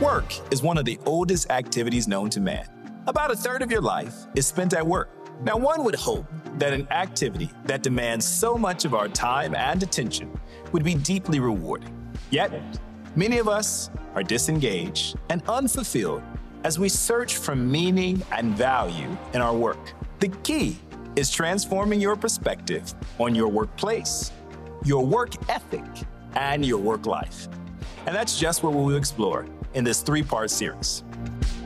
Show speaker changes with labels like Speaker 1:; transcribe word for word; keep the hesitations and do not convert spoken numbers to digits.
Speaker 1: Work is one of the oldest activities known to man. About a third of your life is spent at work. Now, one would hope that an activity that demands so much of our time and attention would be deeply rewarding. Yet, many of us are disengaged and unfulfilled as we search for meaning and value in our work. The key is transforming your perspective on your workplace, your work ethic, and your work life. And that's just what we'll explore in this three-part series.